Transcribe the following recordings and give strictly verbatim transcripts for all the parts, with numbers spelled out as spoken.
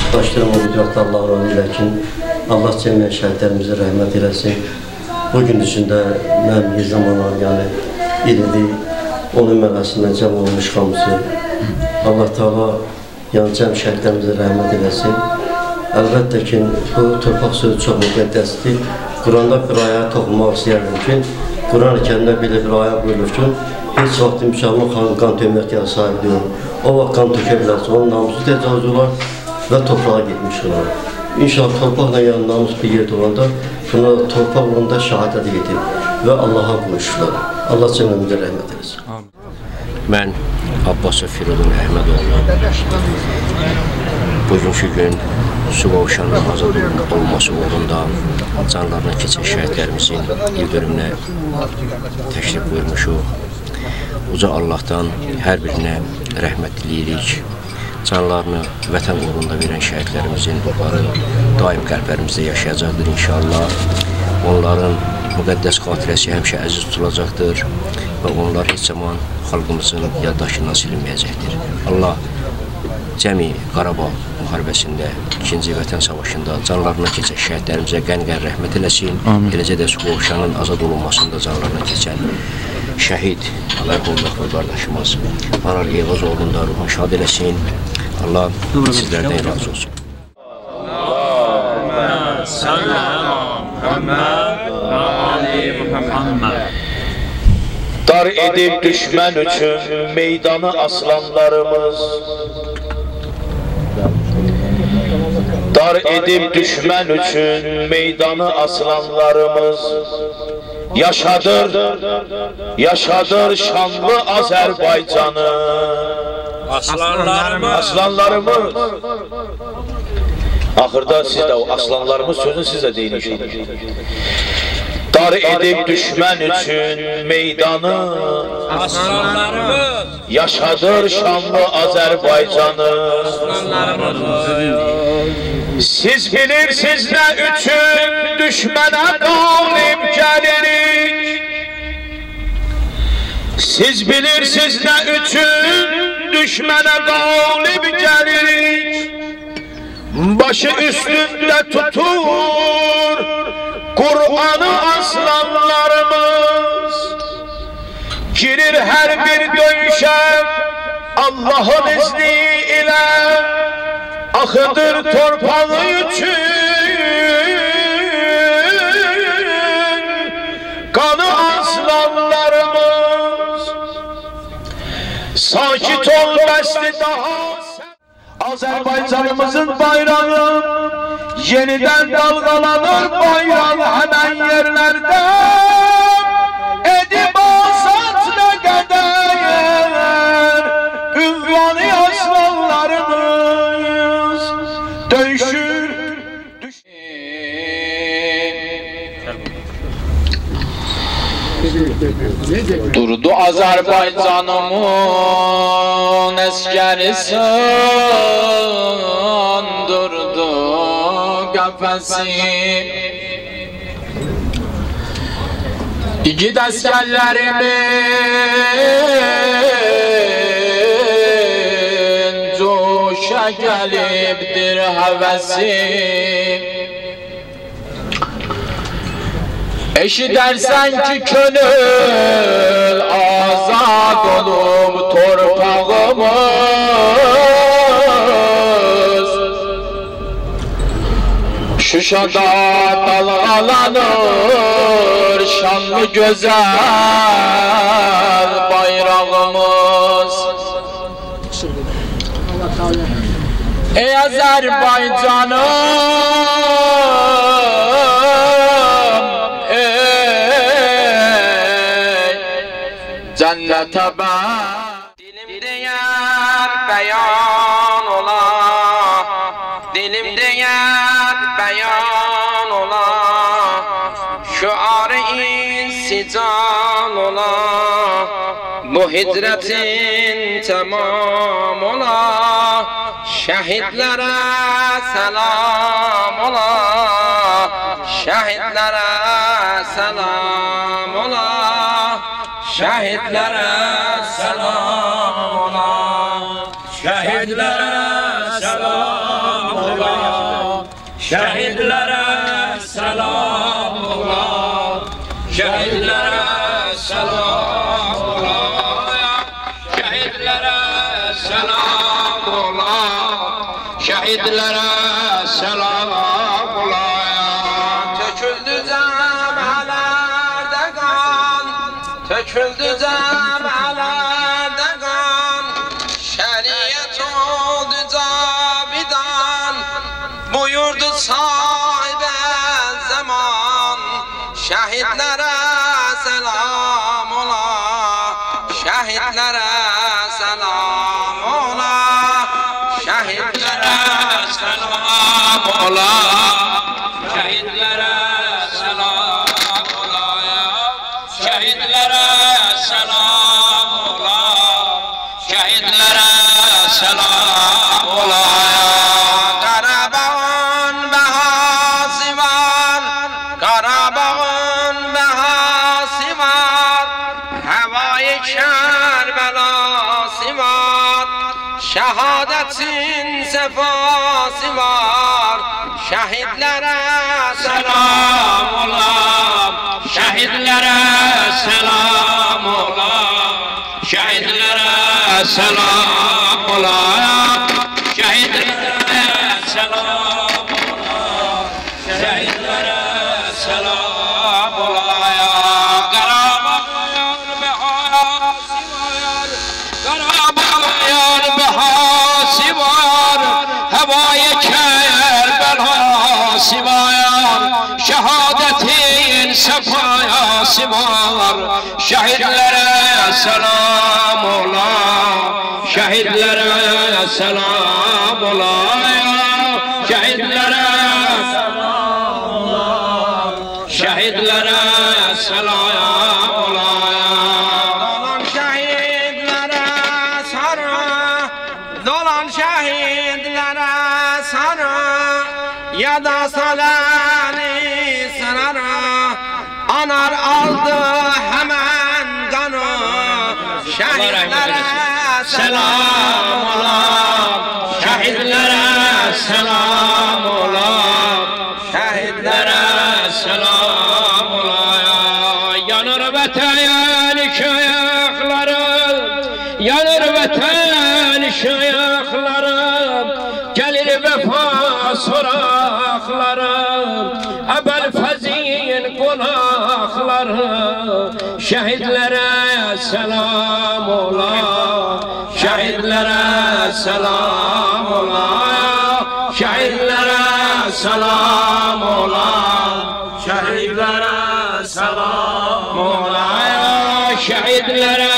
Başlayalım o qüdrətli Allah'ın adı ilə ki, Allah cəmiyyət şəhidlərimizə rəhmət eləsin. Bugün içində mən bir zamanlar, yəni ilidi, onun mərəsindən cəm olmuş hamısı. Allah Teala yəni cəm şəhidlərimizə rəhmət eləsin. Əlbəttə ki, bu torpaq sözü çox müqəddəsdir. Quranda bir aya toxunmaq istəyərdim ki, Quran-ı Kərimdə belə bir aya buyurur ki, heç vaxt müsəlman xanım qan töhmətkara sahib deyil. O vaxt qan tökə bilərsə, onun namusu təcavüz olar və torpağa getmiş olar. İnşallah torpaqla yəni namus bir yerdə olanda, buna torpaq olanda şəhadət getir və Allaha qovuşurlar. Allah cəmiyyəmizə rəhmət eləsin. Mən Abbasov Firidun Əhmədoğlu. Bugünkü gün su qovuşanın azad olması uğrunda canlarına keçən şəhidlərimizin ildırımına təşrif buyurmuşuq. Uca Allah'tan hər birinə rəhmət diləyirik. Canlarını vətən uğrunda verən şəhidlərimizin ruhları daim qəlblərimizdə yaşayacaqdır inşallah. Onların müqəddəs xatirəsi həmişə əziz tutulacaqdır və onlar heç zaman xalqımızın yaddaşından silinməyəcəkdir. Allah cəmi Qarabağ müharibəsində, ikinci Vətən Savaşında canlarına keçən şəhidlərimizə qən-qən rəhmət eləsin. Eləcə də su qovuşanın azad olunmasında canlarına keçən şəhid mərhum Məxmud qardaşımız Anar Eyvazoğlu'nun da ruhunu şad eləsin. Allah sizlərdən razı olsun. Allahümme salli ala Muhammed ve ali Muhammed. Dar edip düşmən üçün meydanı aslanlarımız, Dar edip düşmən üçün meydanı aslanlarımız, Yaşadır, yaşadır şanlı Azərbaycanı. Aslanlarımız, aslanlarımız. Axırda siz də o aslanlarımız sözünü siz də deyin inşallah. Dar edib düşmən üçün meydanı, aslanlarımız, yaşadır şanlı Azərbaycanı. Siz bilirsiniz nə üçün düşmənə qalib gəlirik. Siz bilirsiniz nə üçün düşmənə qalib gəlirik. Başı üstündə tutur Kur'an'ı aslanlarımız. Girir her bir döyüşe Allah'ın izni ile, akıdır torpağı için kanı aslanlarımız. Sakit ol besli daha, Azerbaycanımızın bayrağı yeniden dalgalanır, bayrağı hemen yerlerde. Edip asat ne kadar ünvanı aslanlarımız dövüşür. Durdu Azerbaycanımın eskeri durdu kafesi. İki askerlerimin coşa gelipdir hevesi. Eşidersen ki könül azad olup torpağımız, Şuşada dalgalanır şanlı güzel bayrağımız. Ey Azerbaycanım, cennete ben. Dilimde yer beyan ola, dilimde yer beyan ola, şuarı insican ola, bu hicretin tamam ola, şehitlere selam ola, şehitlere selam ola. Şehitlere selam ola, şehitlere selam ola. şehidlere selam ola, şehidlere selam ola, şehidlere selam ola, şehidlere selam ola. Töküldü cəməlerde qan, töküldü cəməlerde qan, şəriət oldu cavidan, buyurdu sahibə zaman. Şəhidlərə selam ola, şəhidlərə selam ola, şəhidlərə selam ola, şəhidlərə selam ola, şəhidlərə selam ola, şəhidlərə selam ola. Qarabağın bəhası var, Qarabağın bəhası var, həvayı Kərbəlası var, şəhadətin səfası var. Şəhidlərə selam ola, şəhidlərə selam ola, şəhidlərə selam ola, şəhidlərə selam ola, şəhidlərə selam ola. Qarabağın bəhası var, Qarabağın bəhası var, həvayı Kərbəlası var, şəhadətin səfayası var. Şəhidlərə selam ola, şəhidlərə selam ola, şəhidlərə selam ola, şəhidlərə selam ola. Dolan şəhidlərə sarı, dolan şəhidlərə sarı, yada saləni sararı, anar aldı hemen kanı. Şəhidlərə selam ola, şəhidlərə selam ola, şəhidlərə selam ola. Yanır vətən şayaqları, yanır vətən şayaqları, gəlir vəfa soraqları, əbəl fəzin qonaqları. Şəhidlərə selam ola, şəhidlərə selam ola, şəhidlərə selam ola, şəhidlərə selam ola, şəhidlərə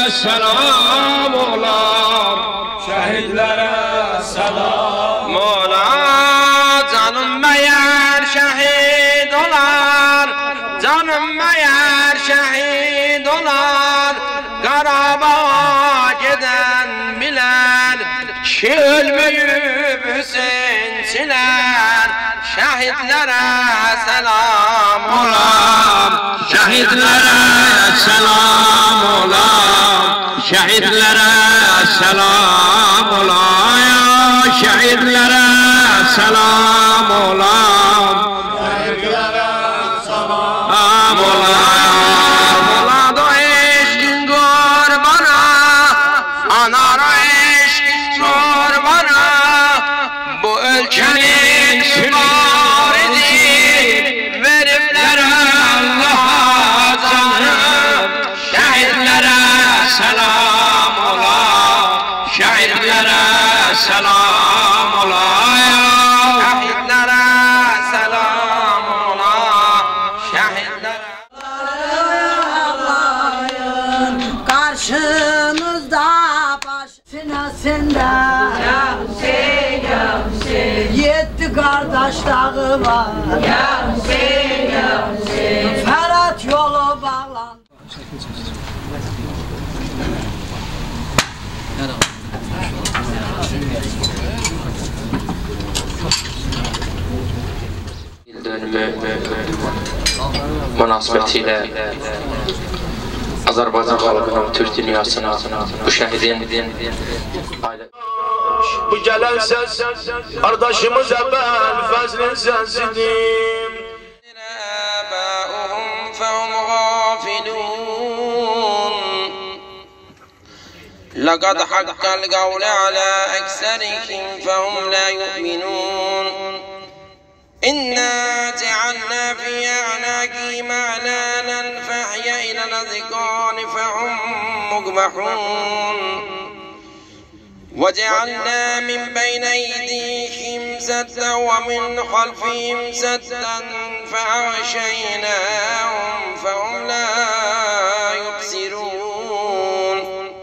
selam ola, şəhidlərə selam ola. Canım məyər şəhid olar, canım məyər şəhid olar, Qarabağa gedən bilər, ki ölməyib Hüseynçilər. Şəhidlərə selam ola, şəhidlərə selam ola, şəhidlərə selam ola, şəhidlərə selam ola, şəhidlərə selam ola. Oladu eşkin qurbana, anar eşkin qurbana, bu ölkənin süvaridi, veriblər Allah'a canım. Şəhidlərə selam ola, şəhidlərə selam ola, şəhidlərə selam ola, şəhidlərə. Karşınızda baş sinasında Ya Hüseyin, ya Hüseyin, yetti kardeş dağı var. ya Hüseyin, ya Hüseyin. Ferhat yolu bağlandı. Yıl dönümü münasebetiyle Azərbaycan xalqının, Türk dünyasının bu şəhidin aile bu gelen ses kardeşimize ben fazlın sensidim. لقد حق القول على أكثرهم فهم لا يؤمنون إنا جعلنا في أعناقهم أغلالا فهي إلى الأذقان فهم مقمحون وجعلنا من بين أيديهم سدا ومن خلفهم سدا فأغشيناهم فهم لا يبصرون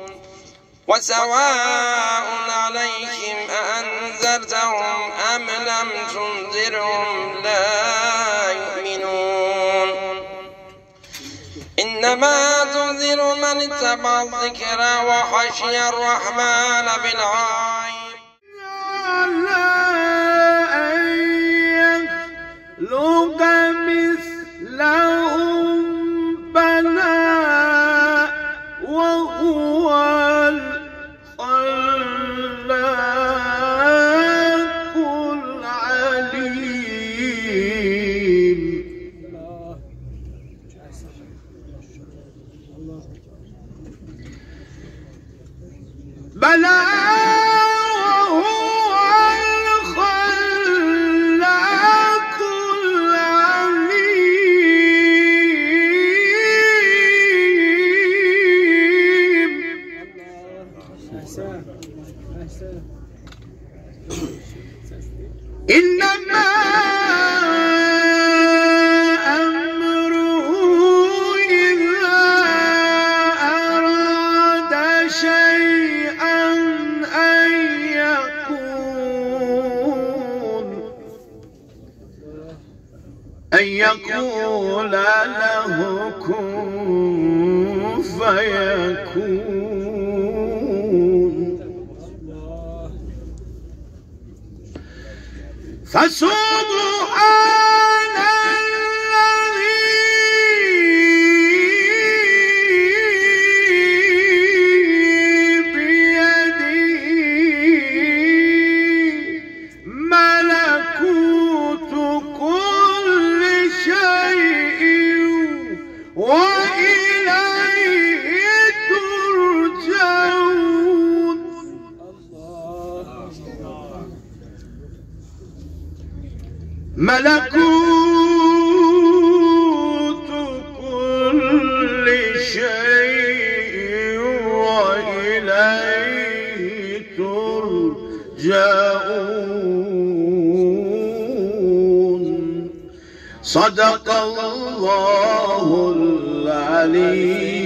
وسواء عليهم أأنذرتهم أم لم تنذرهم لا يؤمنون إنما تنذر من اتبع الذكر وخشي الرحمن بالغيب أن يخلق مثلهم بنى وهو الخلاق العليم. بلى وهو الخلاق العليم. إنما أمره إذا أراد شيئا أن يكون أن يقول له كن فيكون. فسبحان الذي بيده ملكوت كل شيء وإليه ترجعون. ملكوت كل شيء وإليه ترجعون. صدق الله العلي